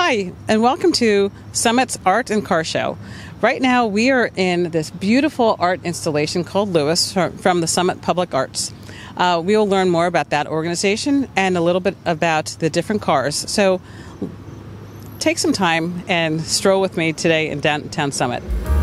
Hi, and welcome to Summit's Art and Car Show. Right now, we are in this beautiful art installation called Lewis from the Summit Public Arts. We will learn more about that organization and a little bit about the different cars. So take some time and stroll with me today in downtown Summit.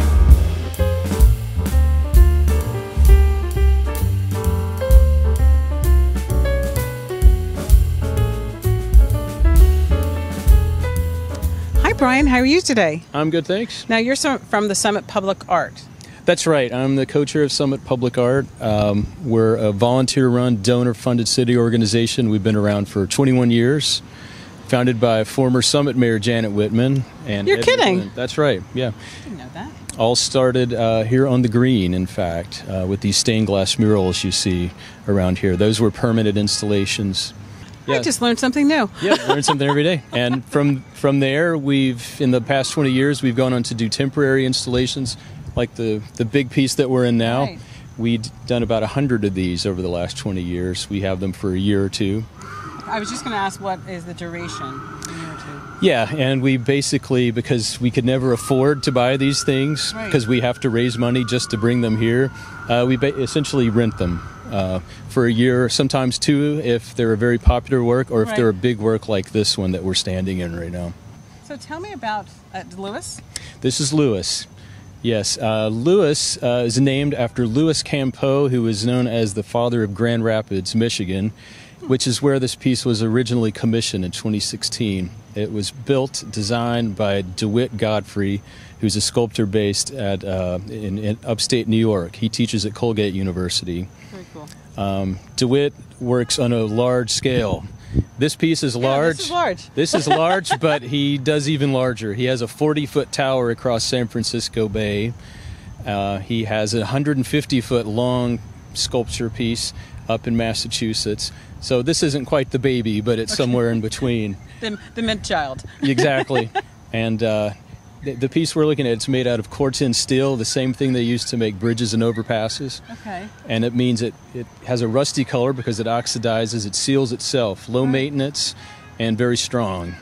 Brian, how are you today? I'm good, thanks. Now, you're from the Summit Public Art. That's right. I'm the co-chair of Summit Public Art. We're a volunteer-run, donor-funded city organization. We've been around for 21 years, founded by former Summit Mayor Janet Whitman. And You're kidding? Whitman. That's right, yeah. I didn't know that. All started here on the green, in fact, with these stained glass murals you see around here. Those were permanent installations. Yeah. I just learned something new. Yeah, learn something every day. And from there, in the past 20 years, we've gone on to do temporary installations, like the big piece that we're in now. Right. We've done about 100 of these over the last 20 years. We have them for a year or two. I was just going to ask, what is the duration? A year or two? Yeah, and we basically, because we could never afford to buy these things, because we have to raise money just to bring them here, we essentially rent them. For a year, sometimes two, if they're a very popular work, or if they're a big work like this one that we're standing in right now. So tell me about Lewis. This is Lewis. Yes, Lewis is named after Louis Campeau, who is known as the father of Grand Rapids, Michigan, which is where this piece was originally commissioned in 2016. It was built, designed by DeWitt Godfrey, who's a sculptor based in upstate New York. He teaches at Colgate University. Very cool. DeWitt works on a large scale. This piece is large. This is large. This is large, but he does even larger. He has a 40-foot tower across San Francisco Bay. He has a 150-foot long sculpture piece up in Massachusetts. So this isn't quite the baby, but it's somewhere in between. The mid-child. Exactly. And the piece we're looking at, it's made out of Corten steel, the same thing they use to make bridges and overpasses. Okay. And it means it has a rusty color because it oxidizes, it seals itself, low maintenance and very strong.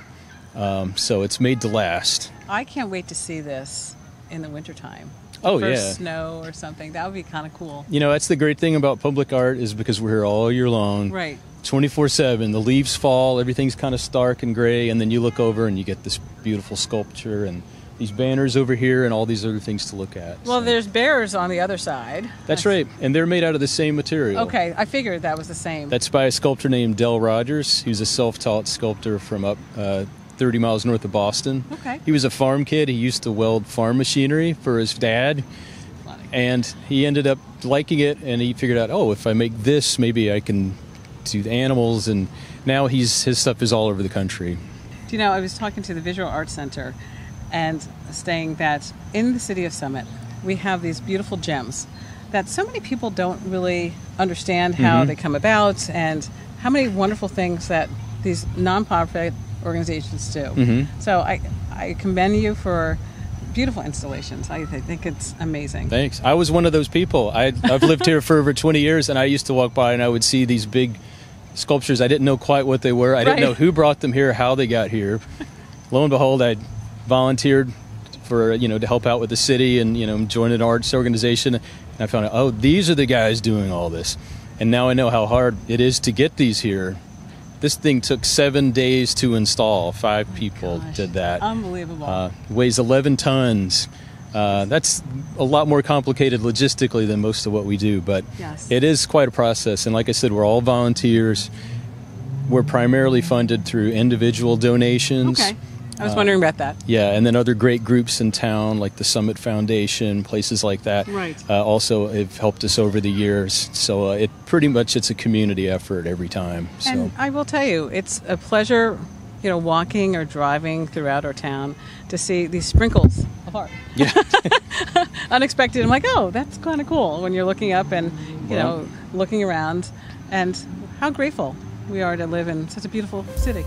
So it's made to last. I can't wait to see this in the wintertime. Oh, First snow or something. That would be kind of cool. You know, that's the great thing about public art, is because we're here all year long. Right. 24/7. The leaves fall, everything's kind of stark and gray, and then you look over and you get this beautiful sculpture and these banners over here and all these other things to look at. Well, there's bears on the other side. That's right, and they're made out of the same material. Okay, I figured that was the same. That's by a sculptor named Del Rogers, who's a self-taught sculptor from up 30 miles north of Boston. Okay. He was a farm kid. He used to weld farm machinery for his dad. And he ended up liking it, and he figured out, oh, if I make this, maybe I can do the animals, and now his stuff is all over the country. Do you know, I was talking to the Visual Arts Center and saying that in the city of Summit, we have these beautiful gems that so many people don't really understand how they come about, and how many wonderful things that these nonprofit organizations do. So I commend you for beautiful installations. I think it's amazing. Thanks. I was one of those people. I've lived here for over 20 years, and I used to walk by and I would see these big sculptures. I didn't know quite what they were. I didn't know who brought them here, how they got here. Lo and behold, I volunteered for to help out with the city and join an arts organization. And I found out, oh, these are the guys doing all this. And now I know how hard it is to get these here. This thing took 7 days to install. 5 people did that. Unbelievable. Weighs 11 tons. That's a lot more complicated logistically than most of what we do, but it is quite a process. And like I said, we're all volunteers. We're primarily funded through individual donations. Okay. I was wondering about that. Yeah, and then other great groups in town, like the Summit Foundation, places like that, also have helped us over the years. So it's a community effort every time. So. And I will tell you, it's a pleasure, walking or driving throughout our town to see these sprinkles of art. Yeah. Unexpected. I'm like, oh, that's kind of cool when you're looking up and, looking around, and how grateful we are to live in such a beautiful city.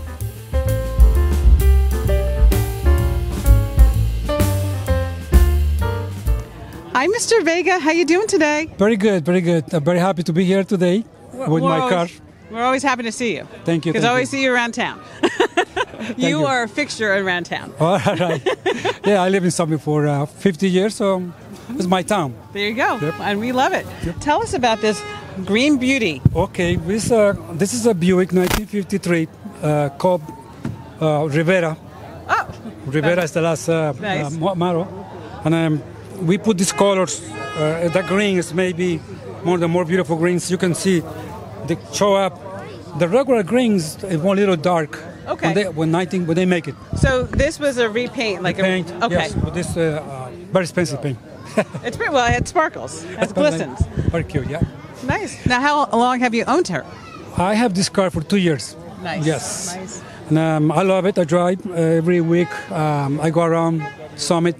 Hi, Mr. Vega. How you doing today? Very good, very good. I'm very happy to be here today with my car. We're always happy to see you. Thank you. Because I always see you around town. You are a fixture around town. All right. Yeah, I live in Summit for 50 years, so it's my town. There you go. Yep. And we love it. Yep. Tell us about this green beauty. Okay, this is a Buick 1953 called Rivera. Oh, Rivera is the last Nice. model. And we put these colors. The green is maybe one of the more beautiful greens. You can see they show up. The regular greens is one little dark. Okay. When they make it. so this was a repaint, like Paint. a okay. Yes, with this very expensive paint. It's pretty well. It sparkles. It glistens. Very cute, yeah. Nice. Now, how long have you owned her? I have this car for 2 years. Nice. Yes. Nice. And, I love it. I drive every week. I go around Summit.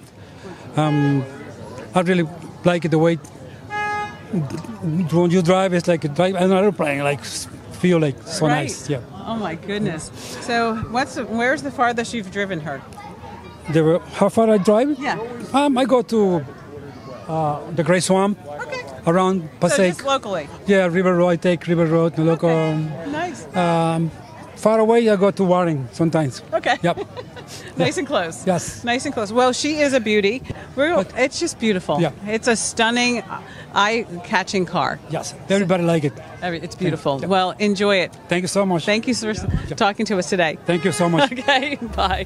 I really like it the way when you drive, it's like drive an airplane. Like feel like so Right. nice. Yeah. Oh my goodness. So, where's the farthest you've driven her? How far I drive? Yeah. I go to the Great Swamp Okay. around So Passaic. just locally. Yeah, River Road. I take River Road. The local. Nice. Far away, I go to Warren sometimes. Okay. Yep. Nice and close. Yes. Nice and close. Well, she is a beauty. It's just beautiful. Yeah. It's a stunning, eye-catching car. Yes. Everybody like it. It's beautiful. Yeah. Well, enjoy it. Thank you so much. Thank you for talking to us today. Thank you so much. Okay. Bye.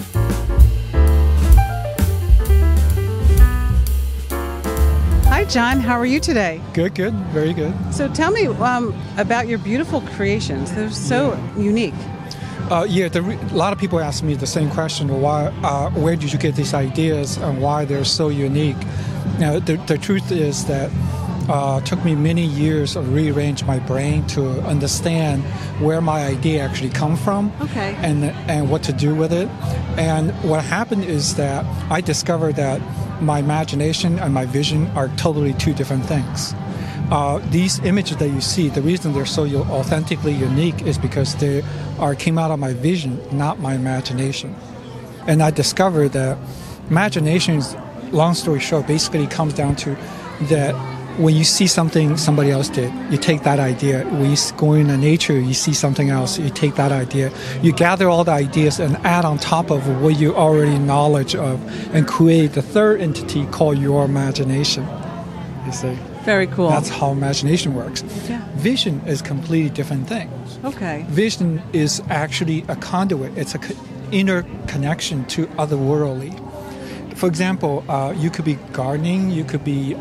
Hi, John. How are you today? Good, very good. So tell me about your beautiful creations. They're so unique. A lot of people ask me the same question: why? Where did you get these ideas, and why they're so unique? Now, the truth is that it took me many years to rearrange my brain to understand where my idea actually come from, Okay. and what to do with it. And what happened is that I discovered that my imagination and my vision are totally two different things. These images that you see, the reason they're so authentically unique is because they came out of my vision, not my imagination. And I discovered that imagination, long story short, basically comes down to that when you see something somebody else did, you take that idea. When you go into nature, you see something else, you take that idea. You gather all the ideas and add on top of what you already knowledge of and create the third entity called your imagination. You see? Very cool. That's how imagination works. Yeah. Vision is a completely different thing. Okay. Vision is actually a conduit. It's an inner connection to otherworldly. For example, you could be gardening, you could be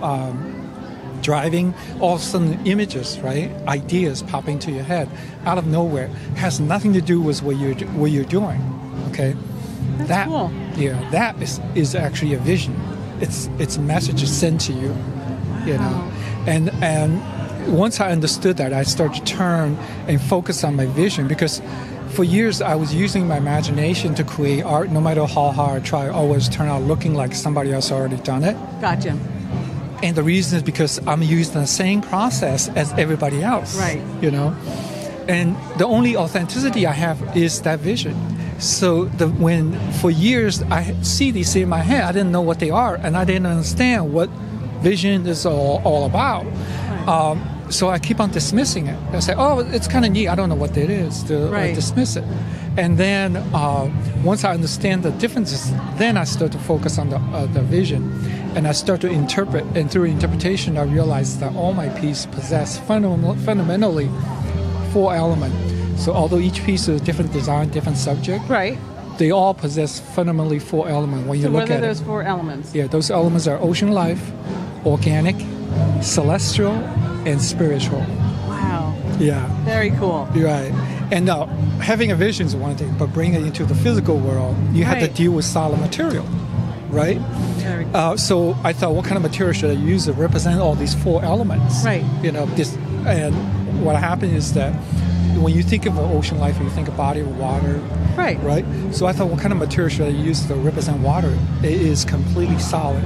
driving, all of a sudden images, right? Ideas pop into your head out of nowhere. Has nothing to do with what you're doing. Okay? That's cool. Yeah, that is actually a vision. It's messages sent to you. Wow. You know. And once I understood that, I started to turn and focus on my vision, because for years I was using my imagination to create art. No matter how hard I try, always turn out looking like somebody else already done it. Gotcha. And the reason is because I'm using the same process as everybody else. Right. You know? And the only authenticity I have is that vision. So when for years I see these in my head, I didn't know what they are, and I didn't understand what vision is all about. Right. So I keep on dismissing it. I say, oh, it's kind of neat. I don't know what it is. I dismiss it. And then once I understand the differences, then I start to focus on the vision. And I start to interpret. And through interpretation, I realize that all my pieces possess fundamentally 4 elements. So although each piece is a different design, different subject, Right. they all possess fundamentally 4 elements when you So look what are at those it. 4 elements? Yeah, those elements are ocean life, organic, celestial, and spiritual. Wow. Yeah, Very cool. you're right. And now, having a vision is one thing, but bringing it into the physical world, you have to Right. deal with solid material, right? Very cool. So I thought, what kind of material should I use to represent all these 4 elements? Right. You know, and what happened is that when you think of ocean life, you think of body of water, Right. right? So I thought, what kind of material should I use to represent water? It is completely solid.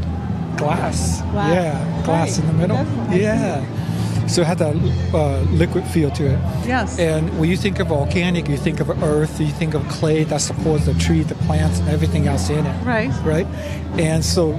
Glass. Glass. Yeah, glass Right. in the middle. That's- Yeah. So it had that liquid feel to it. Yes. And when you think of organic, you think of earth, you think of clay that supports the tree, the plants, and everything else in it. Right. Right? And so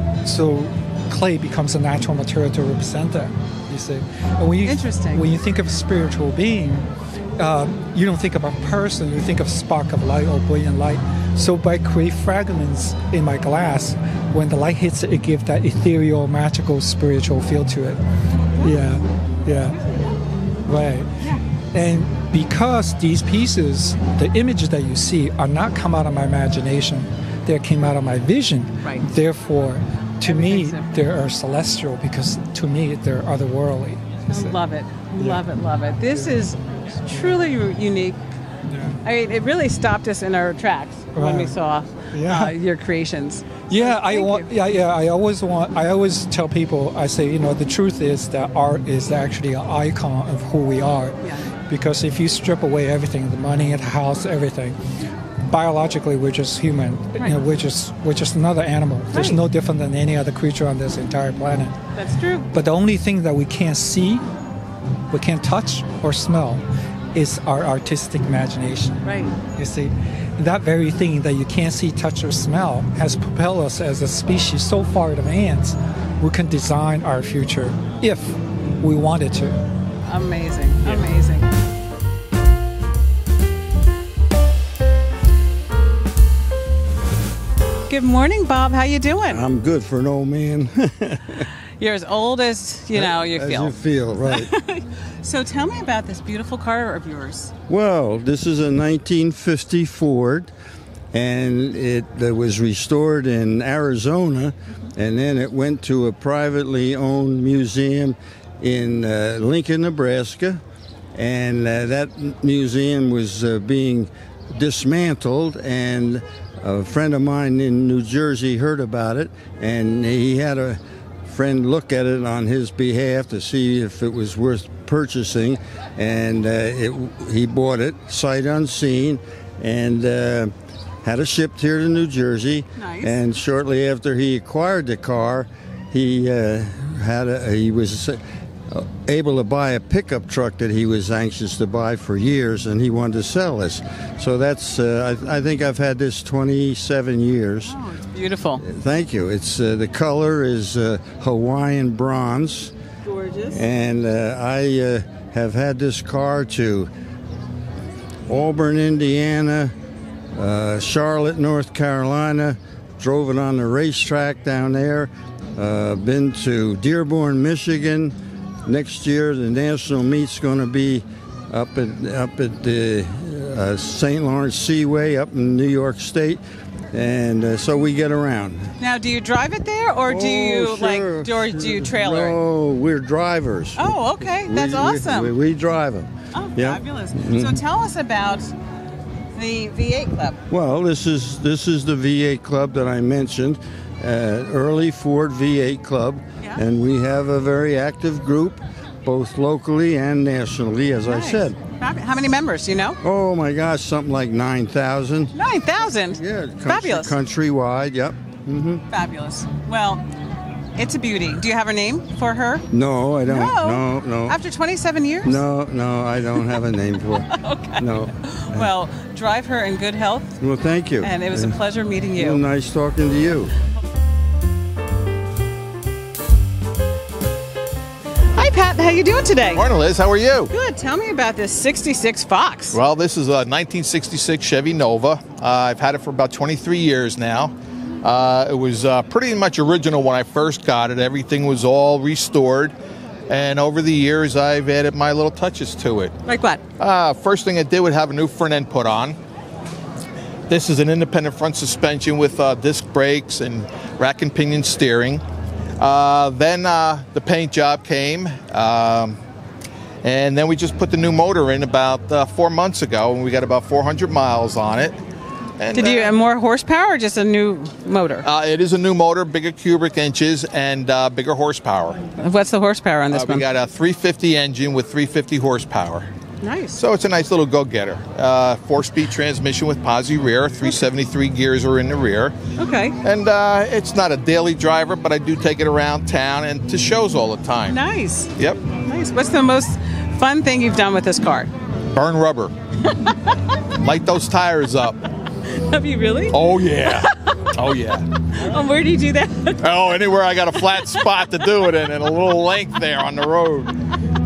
clay becomes a natural material to represent that, you see. And when you, Interesting. When you think of a spiritual being, you don't think of a person, you think of spark of light or brilliant light. So by create fragments in my glass, when the light hits it, it gives that ethereal, magical, spiritual feel to it. Yeah, right. And because these pieces, the images that you see, are not come out of my imagination, they came out of my vision. Right. Therefore, to me, they are celestial, because to me, they're otherworldly. I love it. Love it, love it. This is truly unique. I mean, it really stopped us in our tracks when we saw your creations. Yeah, So I always tell people, I say, the truth is that art is actually an icon of who we are. Yeah. Because if you strip away everything, the money, the house, everything, biologically we're just human. Right. We're just another animal. There's Right. no different than any other creature on this entire planet. That's true. But the only thing that we can't see, we can't touch or smell, is our artistic imagination. Right. You see, that very thing that you can't see, touch, or smell has propelled us as a species so far advanced, we can design our future if we wanted to. Amazing. Amazing. Good morning, Bob. How you doing? I'm good for an old man. You're as old as you As feel. you feel, right. So tell me about this beautiful car of yours. Well, this is a 1950 Ford, and it was restored in Arizona, and then it went to a privately owned museum in Lincoln, Nebraska, and that museum was being dismantled, and a friend of mine in New Jersey heard about it, and he had a friend look at it on his behalf to see if it was worth purchasing, and he bought it sight unseen, and had it shipped here to New Jersey. Nice. And shortly after he acquired the car, he was able to buy a pickup truck that he was anxious to buy for years, and he wanted to sell this. So that's I think I've had this 27 years. Oh, it's beautiful. Thank you. It's the color is Hawaiian bronze, Gorgeous. and I have had this car to Auburn, Indiana, Charlotte, North Carolina, drove it on the racetrack down there, been to Dearborn, Michigan. Next year, the national meet's going to be up at the St. Lawrence Seaway up in New York State, and so we get around. Now, do you drive it there, or do you sure, or do you trailer it? No, we're drivers. Oh, okay, that's awesome. We drive them. Oh, Yeah. fabulous. Mhm. So tell us about the V8 Club. Well, this is the V8 Club that I mentioned, early Ford V8 Club, Yeah. and we have a very active group, both locally and nationally, as Nice. I said. How many members, do you know? Oh my gosh, something like 9,000. 9,000? Yeah, Fabulous. countrywide. Yep. Fabulous. Well, it's a beauty. Do you have a name for her? No, I don't. No. After 27 years? No, I don't have a name for it. Okay. No. Well, drive her in good health, Well, thank you. and it was a pleasure meeting Well, you. nice talking to you. Hi, Pat. How you doing today? Morning, Liz. How are you? Good. Tell me about this 66 Fox. Well, this is a 1966 Chevy Nova. I've had it for about 23 years now. It was pretty much original when I first got it. Everything was all restored. And over the years, I've added my little touches to it. Like what? First thing I did would have a new front end put on. This is an independent front suspension with disc brakes and rack and pinion steering. Then the paint job came, and then we just put the new motor in about 4 months ago, and we got about 400 miles on it. And, Did you have more horsepower or just a new motor? It is a new motor, bigger cubic inches, and bigger horsepower. What's the horsepower on this We one? got a 350 engine with 350 horsepower. Nice. So it's a nice little go-getter. 4-speed transmission with posi rear, 373 gears are in the rear. Okay. And it's not a daily driver, but I do take it around town and to shows all the time. Nice. Yep. Nice. What's the most fun thing you've done with this car? Burn rubber. Light those tires up. Have you really? Oh, yeah. Oh, yeah. Where do you do that? Oh, anywhere I got a flat spot to do it in and a little length there on the road.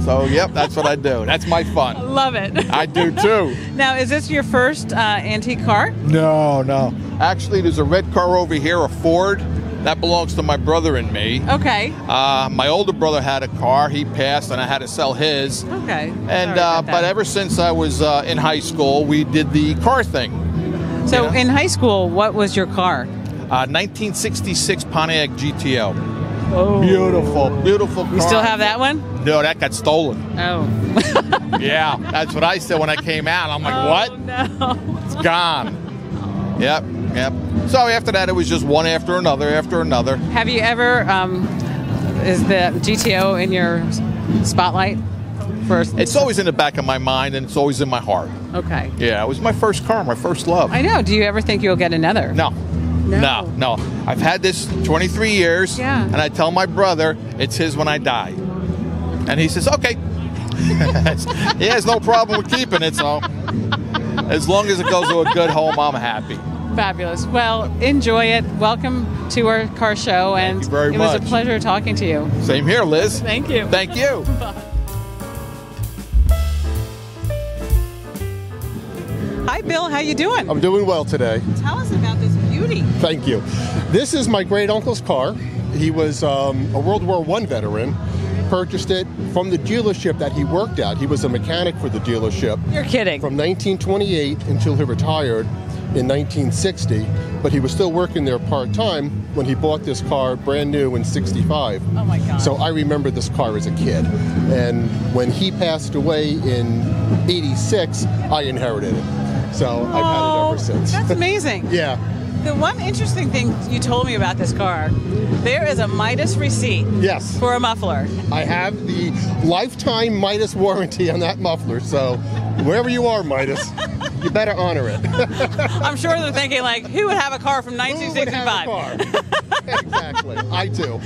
So, yep, that's what I do. That's my fun. Love it. I do too. Now, is this your first antique car? No. Actually, there's a red car over here, a Ford. That belongs to my brother and me. Okay. My older brother had a car. He passed, and I had to sell his. Okay. And but ever since I was in high school, we did the car thing. So in high school, what was your car? 1966 Pontiac GTO. Oh. Beautiful car. You still have that one? No, that got stolen. Oh. Yeah, that's what I said when I came out. I'm like, what? No. It's gone. Yep. So after that, it was just one after another. Have you ever, is the GTO in your spotlight? It's always in the back of my mind, and it's always in my heart. Okay. Yeah, it was my first car, my first love. I know. Do you ever think you'll get another? No. I've had this 23 years, and I tell my brother it's his when I die. And he says, okay. He has no problem with keeping it, so as long as it goes to a good home, I'm happy. Fabulous. Well, enjoy it. Welcome to our car show, and Thank you very it was much. a pleasure talking to you. Same here, Liz. Thank you. Thank you. Hi, Bill. How you doing? I'm doing well today. Tell us about this beauty. Thank you. This is my great uncle's car. He was a World War I veteran. Purchased it from the dealership that he worked at. He was a mechanic for the dealership. You're kidding. From 1928 until he retired in 1960. But he was still working there part-time when he bought this car brand new in 65. Oh my God. So I remember this car as a kid. And when he passed away in 86, I inherited it. So I've had it ever since. That's amazing. Yeah. The one interesting thing you told me about this car, there is a Midas receipt. Yes. For a muffler. I have the lifetime Midas warranty on that muffler, so wherever you are, Midas, you better honor it. I'm sure they're thinking, like, who would have a car from 1965? Who would have a car? Exactly. I do.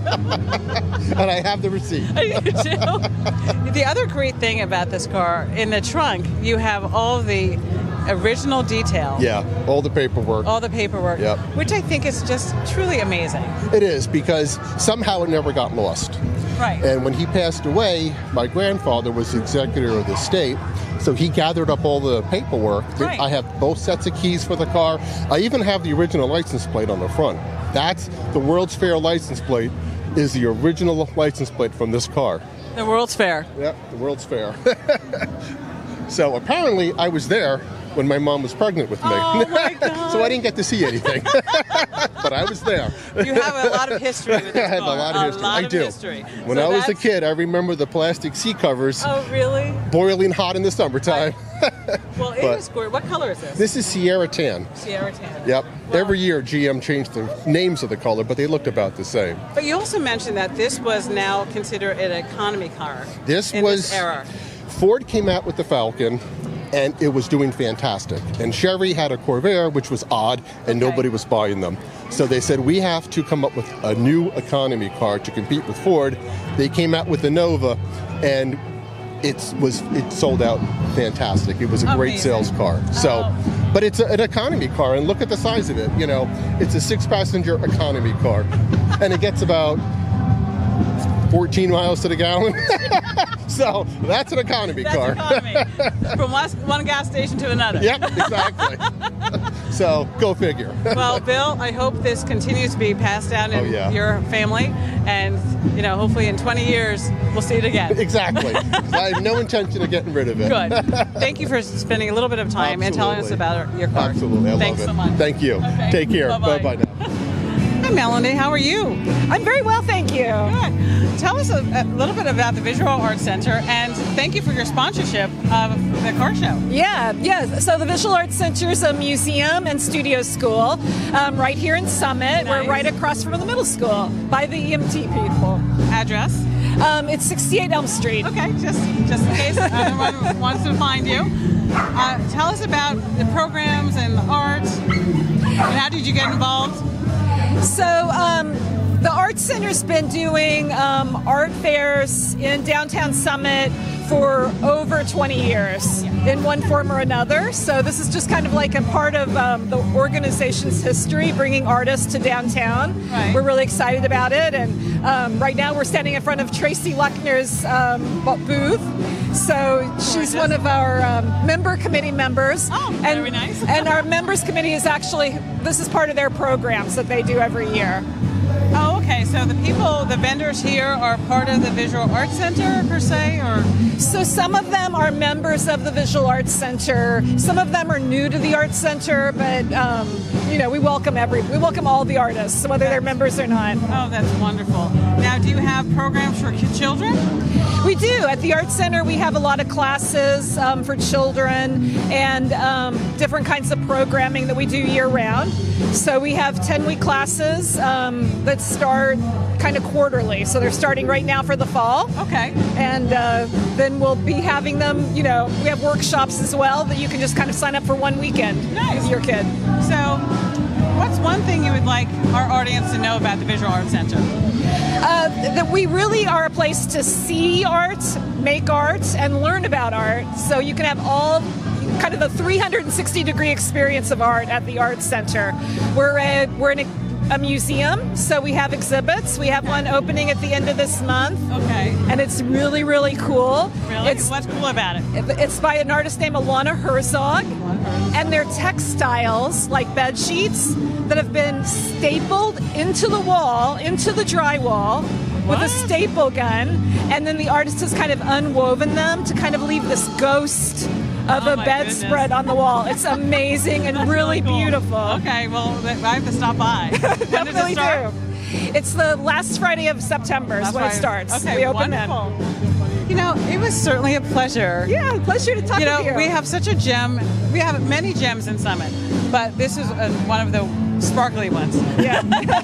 And I have the receipt. You do? The other great thing about this car, in the trunk, you have all the original detail. Yeah, all the paperwork. All the paperwork. Yep. Which I think is just truly amazing. It is, because somehow it never got lost. Right. And when he passed away, my grandfather was the executor of the estate, so he gathered up all the paperwork. Right. I have both sets of keys for the car. I even have the original license plate on the front. That's the World's Fair license plate, is the original license plate from this car. The World's Fair. Yep, the World's Fair. So apparently I was there when my mom was pregnant with me. Oh my God. So I didn't get to see anything. But I was there. You have a lot of history with this car. I have a lot of history. I do. History. When I was a kid, I remember the plastic seat covers Oh, really? boiling hot in the summertime. Well, it But- is gorgeous. What color is this? This is Sierra Tan. Sierra Tan. Yep. Wow. Every year GM changed the names of the color, but they looked about the same. But you also mentioned that this was now considered an economy car. This in was this era. Ford came out with the Falcon, and it was doing fantastic. And Chevy had a Corvair, which was odd, and nobody was buying them. So they said, we have to come up with a new economy car to compete with Ford. They came out with the Nova, and it sold out fantastic. It was a great Amazing. sales car. So, but it's an economy car, and look at the size of it. You know, it's a 6-passenger economy car, and it gets about 14 miles to the gallon. So that's an economy car. Economy. From one gas station to another. Yep, exactly. So go figure. Well, Bill, I hope this continues to be passed down in your family, and hopefully in 20 years we'll see it again. Exactly. I have no intention of getting rid of it. Good. Thank you for spending a little bit of time and telling us about your car. Absolutely. I Thanks love it. so much. Thank you. Okay. Take care. Bye-bye. Bye-bye now. Hi, Melanie. How are you? I'm very well, thank you. Good. Tell us a little bit about the Visual Arts Center, and thank you for your sponsorship of the car show. Yeah. So the Visual Arts Center is a museum and studio school right here in Summit. Nice. We're right across from the middle school by the EMT people. Address? It's 68 Elm Street. Okay, just in case anyone wants to find you. Tell us about the programs and the art, and how did you get involved? So the Arts Center's been doing art fairs in downtown Summit for over 20 years in one form or another. So this is just kind of like a part of the organization's history, bringing artists to downtown. Right. We're really excited about it. And right now we're standing in front of Tracy Luckner's booth. So she's one of our member committee members. Oh, and, very nice. And our members committee is actually, this is part of their programs that they do every year. Oh, okay. So the vendors here are part of the Visual Arts Center per se, or? So some of them are members of the Visual Arts Center. Some of them are new to the Arts Center, but we welcome all the artists, whether they're members or not. Oh, that's wonderful. Now, do you have programs for children? We do. At the Arts Center, we have a lot of classes for children and different kinds of programming that we do year-round. So we have 10-week classes that start kind of quarterly. So they're starting right now for the fall. Okay. And then we'll be having them, we have workshops as well that you can just kind of sign up for one weekend with your kid. So what's one thing you would like our audience to know about the Visual Arts Center? That we really are a place to see art, make art, and learn about art. So you can have all kind of the 360-degree experience of art at the Arts Center. We're in a museum, so we have exhibits. We have one opening at the end of this month. Okay. And it's really, really cool. Really? What's cool about it? It's by an artist named Alana Herzog. And they're textiles, like bed sheets, that have been stapled into the wall, into the drywall, with a staple gun. And then the artist has kind of unwoven them to kind of leave this ghost of a bedspread on the wall. It's amazing and really cool. Beautiful. Okay, well, I have to stop by. Definitely do. It's the last Friday of September is when it starts. Okay, we open wonderful. It was certainly a pleasure. Yeah, pleasure to talk with you. We have such a gem. We have many gems in Summit, but this is one of the sparkly ones. Yeah.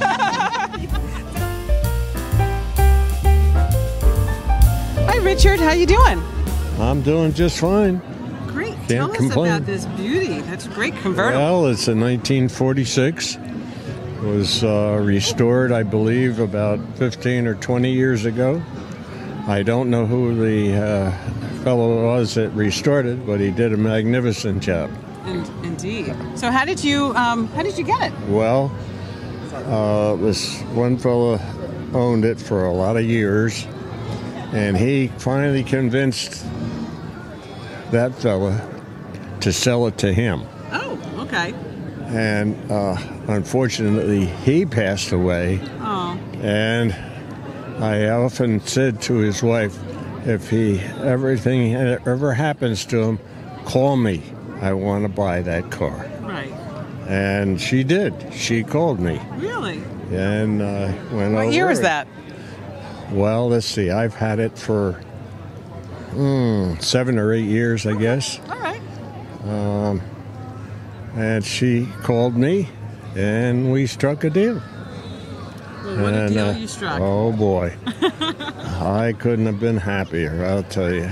Hi, Richard. How you doing? I'm doing just fine. Great. Can't Tell complain. us about this beauty. That's a great convertible. Well, it's a 1946. It was restored, I believe, about 15 or 20 years ago. I don't know who the fellow was that restored it, but he did a magnificent job. Indeed. So how did you get it? Well, this one fellow owned it for a lot of years, and he finally convinced that fella to sell it to him. Oh, okay. And unfortunately, he passed away. Oh. And I often said to his wife, if everything ever happens to him, call me. I want to buy that car. Right. And she did. She called me. Really? And went over. What year was that? Well, let's see. I've had it for 7 or 8 years, I guess. All right. And she called me, and we struck a deal. Well, what a deal you struck. Oh, boy. I couldn't have been happier, I'll tell you.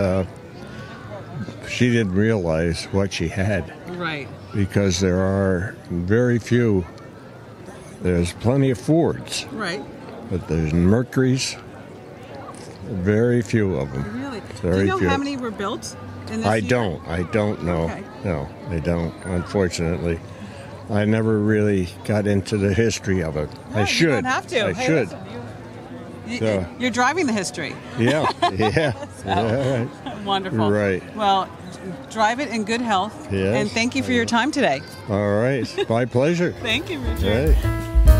She didn't realize what she had. Right. Because there are very few. There's plenty of Fords. Right. But there's Mercuries. Very few of them. Really? Very Do you know few. how many were built in this I year? don't know. Okay. No, I don't, unfortunately. I never really got into the history of it. No, I should. You don't have to. I Hey, should. listen, you're driving the history. Yeah, yeah. Yeah, right. Wonderful. Right. Well, drive it in good health. Yes. And thank you for your time today. All right. My pleasure. Thank you, Richard. Right.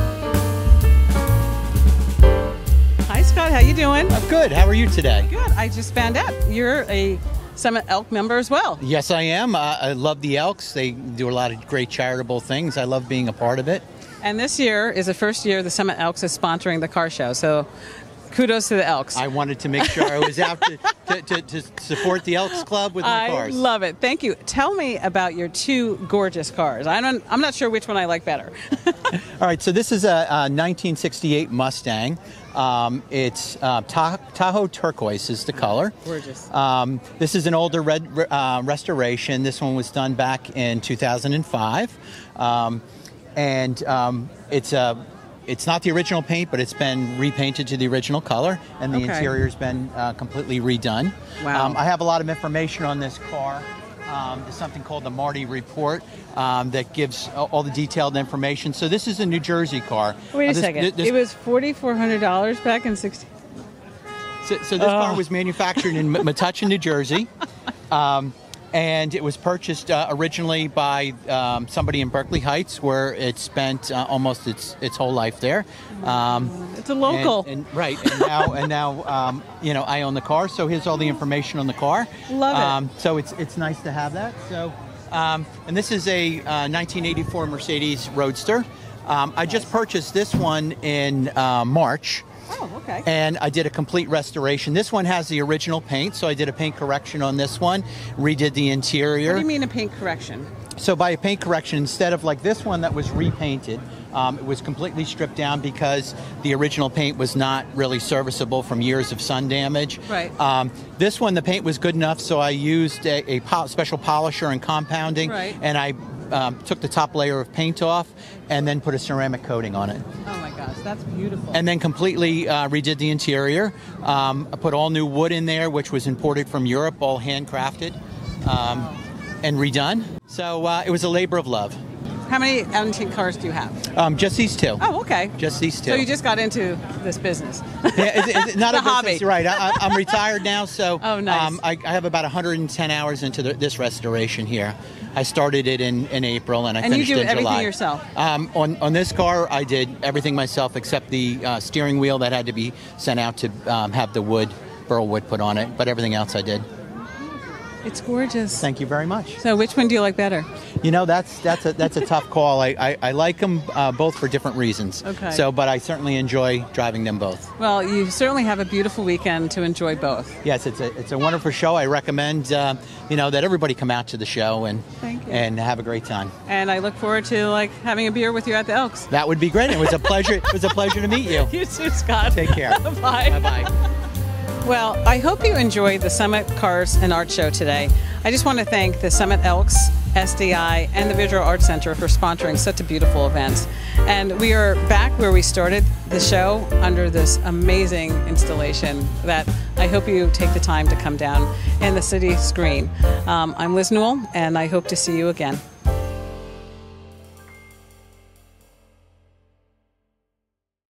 Hi, Scott. How you doing? I'm good. How are you today? Good. I just found out you're a Summit Elk member as well. Yes, I am. I love the Elks. They do a lot of great charitable things. I love being a part of it. And this year is the first year the Summit Elks is sponsoring the car show. So kudos to the Elks. I wanted to make sure I was out to support the Elks Club with my cars. I love it. Thank you. Tell me about your two gorgeous cars. I'm not sure which one I like better. All right, so this is a 1968 Mustang. It's Tahoe turquoise is the color. Gorgeous. This is an older red restoration. This one was done back in 2005. It's a It's not the original paint, but it's been repainted to the original color, and the interior's been completely redone. Wow. I have a lot of information on this car. There's something called the Marty Report that gives all the detailed information. So this is a New Jersey car. Wait a second. It was $4,400 back in 60. So this car was manufactured in Metuchen, New Jersey. And it was purchased originally by somebody in Berkeley Heights, where it spent almost its whole life there. It's a local, right? And now, you know, I own the car, so here's all the information on the car. Love it. So it's nice to have that. So, and this is a 1984 Mercedes Roadster. I just purchased this one in March. Oh, okay. And I did a complete restoration. This one has the original paint, so I did a paint correction on this one, redid the interior. What do you mean a paint correction? So by a paint correction, instead of like this one that was repainted, it was completely stripped down because the original paint was not really serviceable from years of sun damage. Right. This one, the paint was good enough, so I used a special polisher and compounding, right. and I took the top layer of paint off and then put a ceramic coating on it. Oh my gosh, that's beautiful. And then completely redid the interior. I put all new wood in there, which was imported from Europe, all handcrafted and redone. So it was a labor of love. How many antique cars do you have? Just these two. Oh, okay. Just these two. So you just got into this business. Yeah, it's not the a hobby. business, right? I'm retired now, so oh, nice. I have about 110 hours into this restoration here. I started it in April, and I finished in July. And you do everything yourself? On this car, I did everything myself except the steering wheel that had to be sent out to have the burl wood put on it, but everything else I did. It's gorgeous. Thank you very much. So which one do you like better? You know, that's a tough call. I like them both for different reasons. Okay. So, but I certainly enjoy driving them both. Well, you certainly have a beautiful weekend to enjoy both. Yes, it's a wonderful show. I recommend you know, that everybody come out to the show and have a great time. And I look forward to like having a beer with you at the Elks. That would be great. It was a pleasure. It was a pleasure to meet you. You too, Scott. Take care. Bye. Bye-bye. Well, I hope you enjoyed the Summit Cars and Art Show today. I just want to thank the Summit Elks, SDI, and the Visual Arts Center for sponsoring such a beautiful event. And we are back where we started the show under this amazing installation that I hope you take the time to come down in the city screen. I'm Liz Newell, and I hope to see you again.